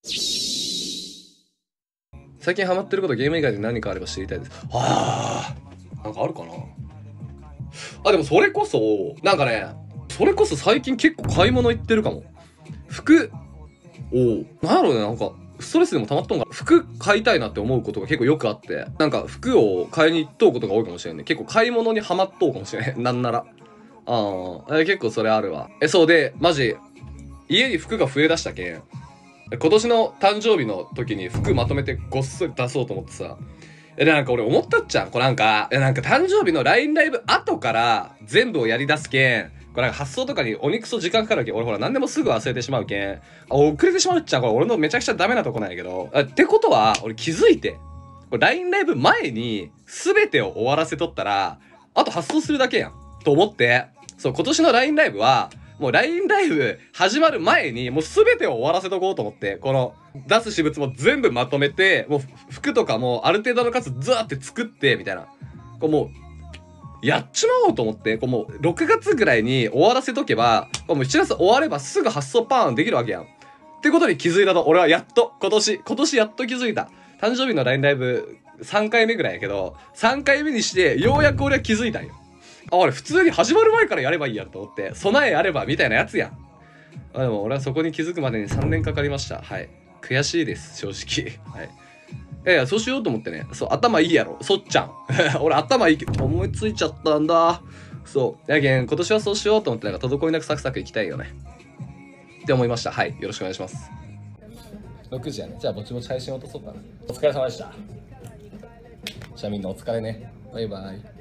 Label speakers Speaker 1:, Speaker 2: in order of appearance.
Speaker 1: 最近ハマってることゲーム以外で何かあれば知りたいです。なんかあるかなあ、でもそれこそ、なんかね、それこそ最近結構買い物行ってるかも。服なんやろうね、なんか、ストレスでも溜まっとんかな。服買いたいなって思うことが結構よくあって、なんか服を買いに行っとうことが多いかもしれんね。結構買い物にハマっとうかもしれん。なんなら。結構それあるわ。そうで、マジ、家に服が増えだしたけん。今年の誕生日の時に服まとめてごっそり出そうと思ってさ。なんか俺思ったっちゃん。これなんか、なんか誕生日の LINE ライブ後から全部をやり出すけん。これなんか発想とかにお肉そ時間かかるけん。俺ほら何でもすぐ忘れてしまうけん。遅れてしまうっちゃん。これ俺のめちゃくちゃダメなとこなんやけど。ってことは、俺気づいて。これ LINE ライブ前に全てを終わらせとったら、あと発送するだけやん。と思って、そう、今年の LINE ライブは、もう LINE ライブ始まる前にもう全てを終わらせとこうと思って、この出す私物も全部まとめて、もう服とかもある程度の数ずーって作って、みたいな。こうもう、やっちまおうと思って、こうもう6月ぐらいに終わらせとけば、こうもう7月終わればすぐ発送パーンできるわけやん。ってことに気づいたの。俺はやっと、今年やっと気づいた。誕生日の LINE ライブ3回目ぐらいやけど、3回目にしてようやく俺は気づいたんよ。俺普通に始まる前からやればいいやんと思って、備えあればみたいなやつやん。でも俺はそこに気づくまでに3年かかりました。はい。悔しいです、正直。はい。いや、そうしようと思ってね。そう、頭いいやろ。そっちゃん。俺頭いいけど、思いついちゃったんだ。そう。やけん、今年はそうしようと思って、なんか滞りなくサクサクいきたいよね。って思いました。はい。よろしくお願いします。6時やね。じゃあ、ぼちぼち配信落とそうかな。お疲れ様でした。じゃあみんなお疲れね。バイバイ。